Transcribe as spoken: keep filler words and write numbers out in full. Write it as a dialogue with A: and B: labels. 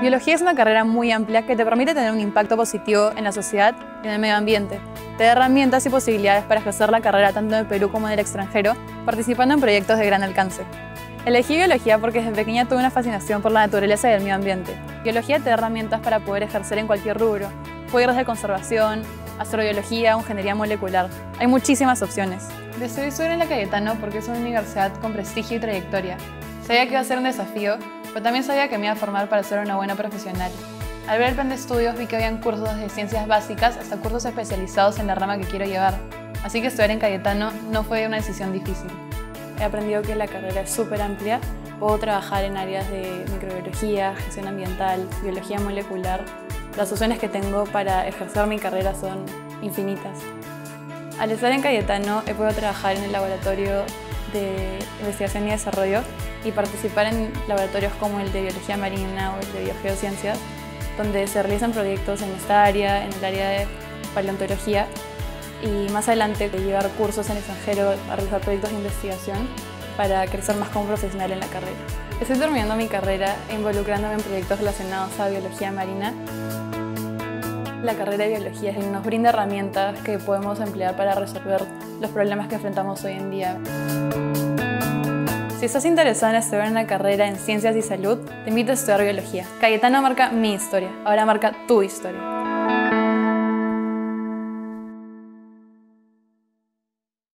A: Biología es una carrera muy amplia que te permite tener un impacto positivo en la sociedad y en el medio ambiente. Te da herramientas y posibilidades para ejercer la carrera tanto en el Perú como en el extranjero, participando en proyectos de gran alcance. Elegí biología porque desde pequeña tuve una fascinación por la naturaleza y el medio ambiente. Biología te da herramientas para poder ejercer en cualquier rubro. Puede ir desde conservación, astrobiología o ingeniería molecular. Hay muchísimas opciones. Decidí estudiar en la Cayetano porque es una universidad con prestigio y trayectoria. Sabía que iba a ser un desafío, pero también sabía que me iba a formar para ser una buena profesional. Al ver el plan de estudios vi que habían cursos desde ciencias básicas hasta cursos especializados en la rama que quiero llevar. Así que estudiar en Cayetano no fue una decisión difícil. He aprendido que la carrera es súper amplia. Puedo trabajar en áreas de microbiología, gestión ambiental, biología molecular. Las opciones que tengo para ejercer mi carrera son infinitas. Al estar en Cayetano he podido trabajar en el laboratorio de investigación y desarrollo y participar en laboratorios como el de biología marina o el de biogeociencias, donde se realizan proyectos en esta área, en el área de paleontología, y más adelante llevar cursos en el extranjero a realizar proyectos de investigación para crecer más como profesional en la carrera. Estoy terminando mi carrera e involucrándome en proyectos relacionados a biología marina. La carrera de biología nos brinda herramientas que podemos emplear para resolver los problemas que enfrentamos hoy en día. Si estás interesado en estudiar una carrera en ciencias y salud, te invito a estudiar biología. Cayetano marca mi historia, ahora marca tu historia.